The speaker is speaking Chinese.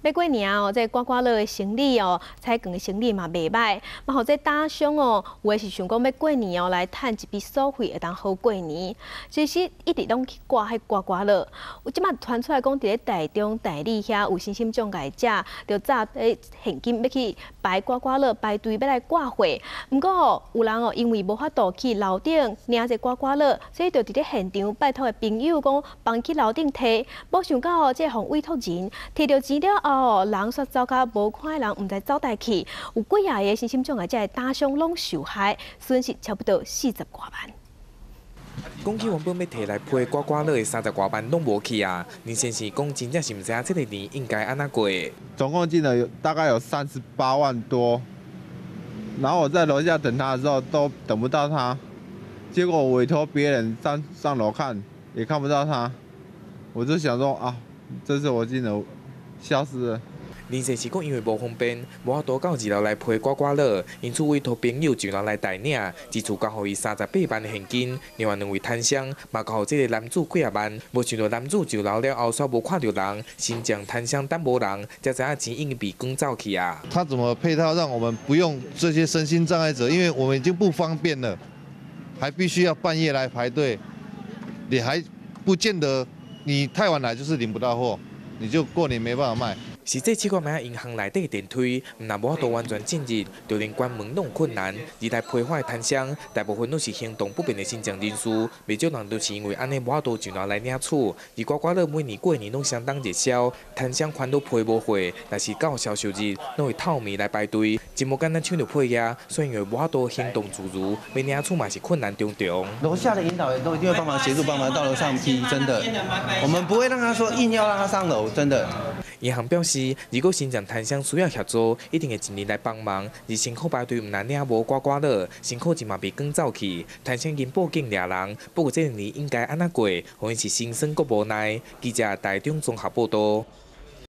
要过年哦，这刮刮乐的生意哦，彩券的生意嘛袂歹。嘛，好这打商哦，有的是想讲要过年哦来赚一笔所费，会当好过年。其实一直拢去刮迄刮刮乐。有即马传出来讲，伫咧台中、台里遐有新兴中介者，就早现金要去排刮刮乐排队要来挂货。毋过哦，有人哦因为无法度去楼顶领这刮刮乐，所以就伫咧现场拜托的朋友讲帮去楼顶摕。无想到哦，这互委托人摕到钱了后，人煞走甲无看的人毋知走倒去，有几啊个新兴中介者的打商拢受害，损失差不多40多万。 讲起原本要摕来批刮刮乐的30多万拢无去啊！林先生讲真正是毋知影这个年应该安怎过。 总共进了大概有38万多，然后我在楼下等他的时候都等不到他，结果我委托别人上楼看也看不到他，我就想说啊，这次我进了消失了。 林先生讲，因为无方便，无法度到2楼来批刮刮乐，因此委托朋友1楼来代领，一次交予伊38万的现金。另外2位摊商嘛交予这个男子几啊万，无想到男子1楼了后，煞无看到人，先将摊商等无人，才知影钱已经被赶走去啊。 他怎么配套让我们不用这些身心障碍者？因为我们已经不方便了，还必须要半夜来排队，你还不见得你太晚来就是领不到货，你就过年没办法卖。 实际试过买银行内底电梯，若无法度完全进入，就连关门拢困难。而来批发的摊商，大部分都是行动不便的新疆人士，未少人都是因为安尼无法度1楼来领取。而刮刮乐每年过年拢相当热销，摊商款都批无货，但是到销售日，拢会透暝来排队，真无简单抢到配额，所以因为无法度行动自如，要领取嘛是困难重重。 楼下的引导员都一定会帮忙协助，帮忙到楼上批，真的，我们不会让他说硬要让他上楼，真的。 银行表示，如果新疆摊商需要协助，一定会尽力来帮忙。而辛苦排队毋难领无刮刮乐，辛苦钱嘛被赶走去。摊商因报警抓人，不过这年应该安怎过，可能是心酸阁无奈。记者台中综合报道。